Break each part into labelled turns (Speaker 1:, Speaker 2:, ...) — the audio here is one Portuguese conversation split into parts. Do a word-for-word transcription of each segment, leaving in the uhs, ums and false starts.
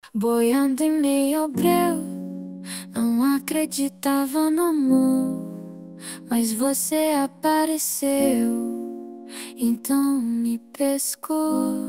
Speaker 1: Boiando em meio ao breu, não acreditava no amor, mas você apareceu, então me pescou,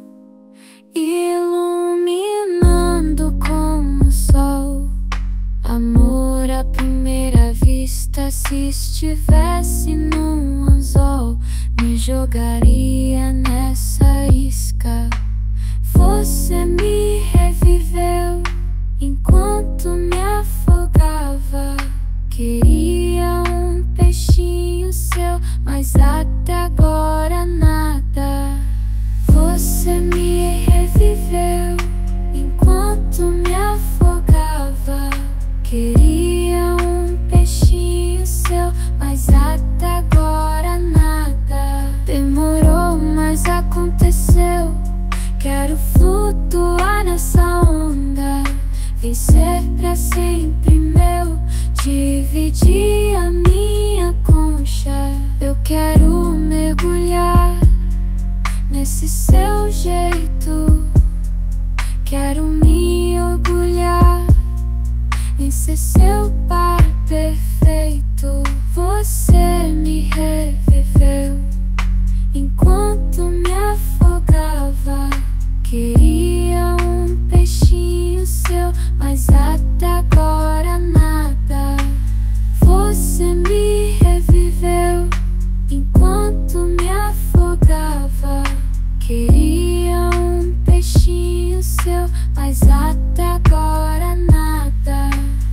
Speaker 1: iluminando como o sol. Amor à primeira vista, se estivesse num anzol, me jogaria nessa isca. Você me reviveu enquanto me afogava. Queria um peixinho seu, mas até agora nada. Você me reviveu enquanto me afogava. Queria um peixinho seu, mas até agora nada. Demorou, mas aconteceu. Quero flutuar nessa onda. Vencer pra sempre meu. Dividir a minha concha. Eu quero mergulhar nesse seu jeito. Quero me orgulhar em ser seu par perfeito. Você me reviveu enquanto me afogava. Queria um peixinho seu, mas até agora nada. Você me reviveu enquanto me afogava. Queria um peixinho seu, mas até agora nada.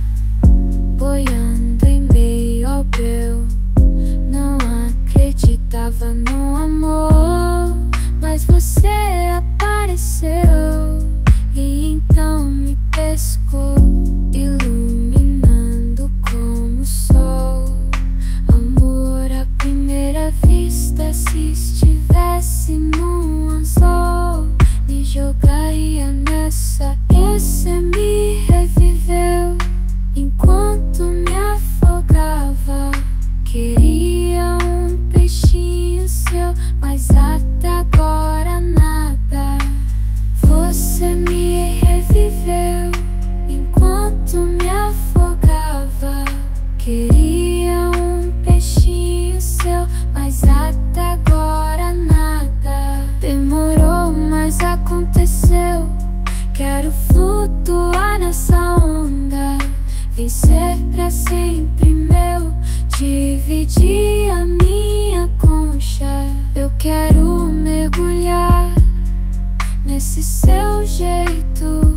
Speaker 1: Boiando em meio ao breu, não acreditava no amor, mas você apareceu e então me pescou, iluminando como o sol. Amor à primeira vista, se estivesse num anzol, me jogaria nessa. Você me reviveu enquanto me afogava. Queria um peixinho seu, mas até agora nada. Você me reviveu enquanto me afogava. Queria um peixinho seu, mas até agora nada. Demorou, mas aconteceu. Quero flutuar nessa onda. Vencer pra sempre meu. Dividir a minha concha. Eu quero mergulhar nesse seu jeito.